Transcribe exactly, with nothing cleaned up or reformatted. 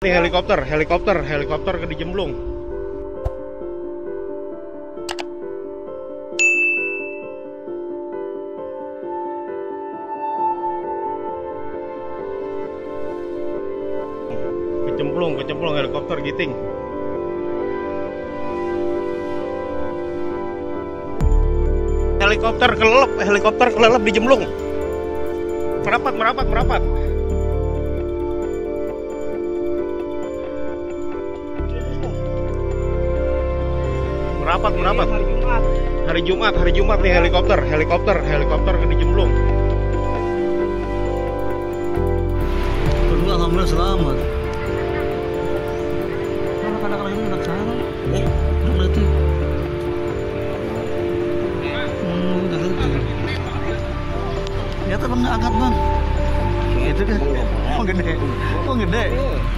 Nih helikopter, helikopter, helikopter ke dijemblung. Kecemplung, kecemplung helikopter giting. Helikopter kelelep, helikopter kelelep dijemblung. Merapat, merapat, merapat. Merapat, merapat. Hari Jumat. Hari Jumat, hari Jumat nih helikopter, helikopter, helikopter ke dijemblung. Kedua alhamdulillah selamat. Kalau kadang-kadang ini anak sana, eh, udah tuh. Hmm, udah tuh. Ternyata bang angkat bang. Gitu kan? Oh gede, oh gede.